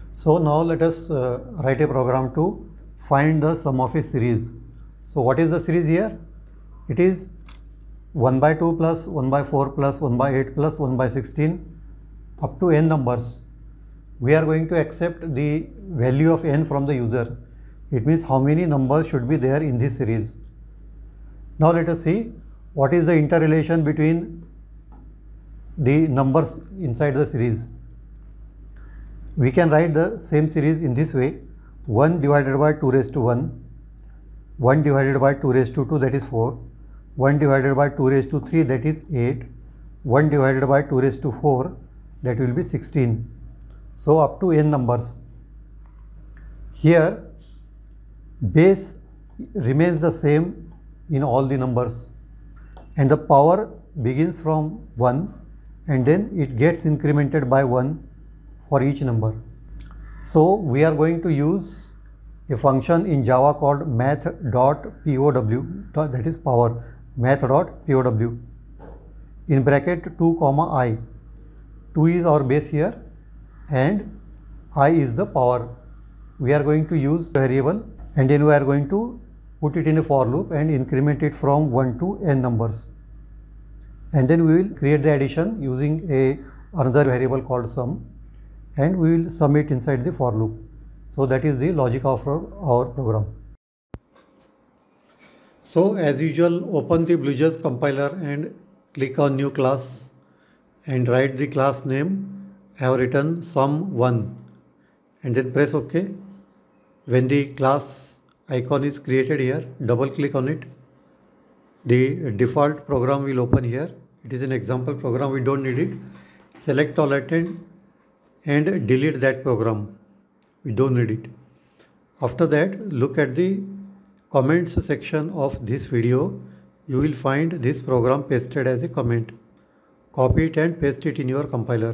So now let us write a program to find the sum of a series. So what is the series here? It is 1 by 2 plus 1 by 4 plus 1 by 8 plus 1 by 16 up to n numbers. We are going to accept the value of n from the user. It means how many numbers should be there in this series. Now let us see what is the interrelation between the numbers inside the series. We can write the same series in this way: 1 divided by 2 raised to 1, 1 divided by 2 raised to 2, that is 4, 1 divided by 2 raised to 3, that is 8, 1 divided by 2 raised to 4, that will be 16. So up to n numbers. Here base remains the same in all the numbers, and the power begins from 1 and then it gets incremented by 1 for each number. So we are going to use a function in Java called math.pow, that is power, math.pow, in bracket 2 comma I. 2 is our base here and I is the power. We are going to use variable and then we are going to put it in a for loop and increment it from 1 to n numbers. And then we will create the addition using another variable called sum, and we will sum it inside the for loop. So that is the logic of our program. So as usual, open the BlueJ compiler and click on new class and write the class name. I have written sum1 and then press OK. When the class icon is created here, double click on it. The default program will open here. It is an example program, we don't need it. Select all item and delete that program. We don't need it. After that, look at the comments section of this video. You will find this program pasted as a comment. Copy it and paste it in your compiler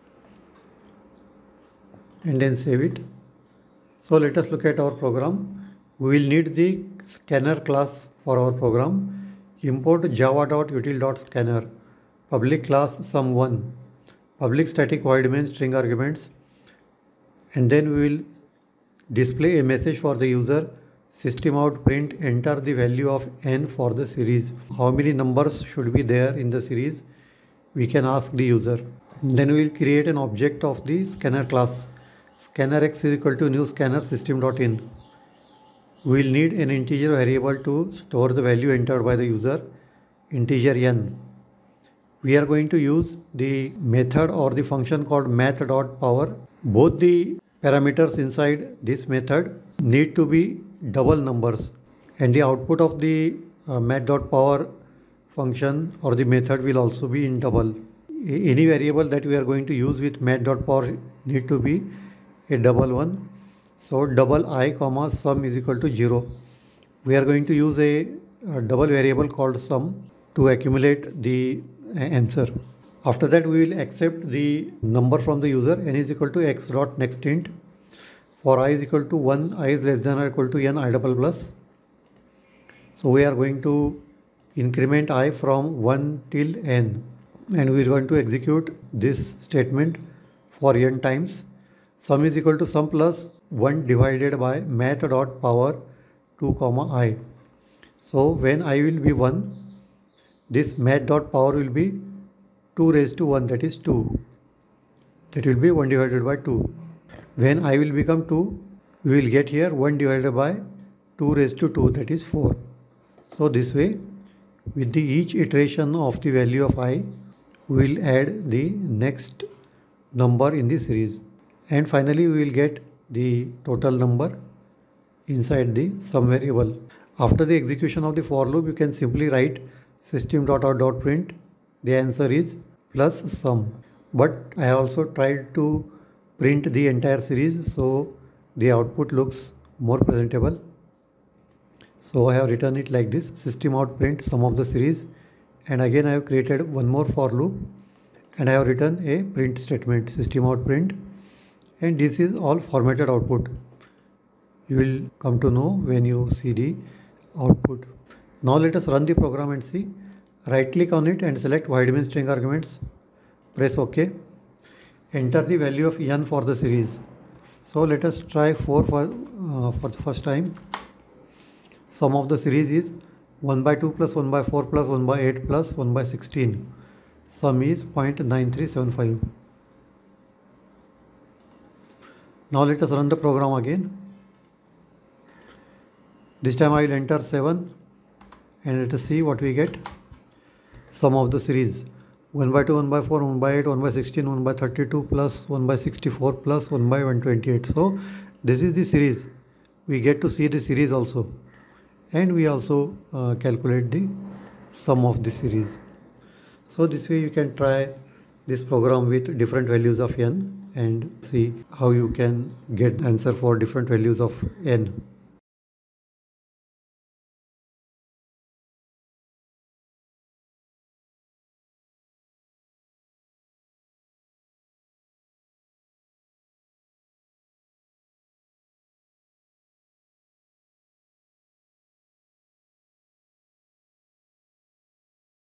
and then save it. So let us look at our program. We will need the scanner class for our program. Import java.util.scanner, public class sum1, public static void main string arguments, and then we will display a message for the user, system out print, enter the value of n for the series. How many numbers should be there in the series? We can ask the user. Then we will create an object of the scanner class. Scanner x is equal to new scanner system.in. We will need an integer variable to store the value entered by the user, integer n. We are going to use the method or the function called math.power. Both the parameters inside this method need to be double numbers, and the output of the math.power function or the method will also be in double. Any variable that we are going to use with math.power need to be a double one. So double I comma sum is equal to 0. We are going to use a double variable called sum to accumulate the answer. After that, we will accept the number from the user. N is equal to x dot next int. For I is equal to 1, I is less than or equal to n, I double plus. So we are going to increment I from 1 till n, and we are going to execute this statement for n times. Sum is equal to sum plus 1 divided by math.power 2 comma I. So when I will be 1, this math.power will be 2 raised to 1, that is 2. That will be 1 divided by 2. When I will become 2, we will get here 1 divided by 2 raised to 2, that is 4. So this way, with each iteration of the value of I, we will add the next number in the series. And finally, we will get the total number inside the sum variable. After the execution of the for loop, you can simply write system.out.print. The answer is plus sum. But I have also tried to print the entire series, so the output looks more presentable. So I have written it like this: system out print sum of the series, and again I have created one more for loop and I have written a print statement, system out print, and this is all formatted output. You will come to know when you see the output. Now let us run the program and see. Right click on it and select void main string arguments. Press OK. Enter the value of n for the series. So let us try 4 for the first time. Sum of the series is 1 by 2 plus 1 by 4 plus 1 by 8 plus 1 by 16. Sum is 0.9375. Now let us run the program again. This time I will enter 7 and let us see what we get. Sum of the series 1 by 2, 1 by 4, 1 by 8, 1 by 16, 1 by 32 plus 1 by 64 plus 1 by 128. So this is the series. We get to see the series also. And we also calculate the sum of the series. So this way you can try this program with different values of n and see how you can get the answer for different values of n.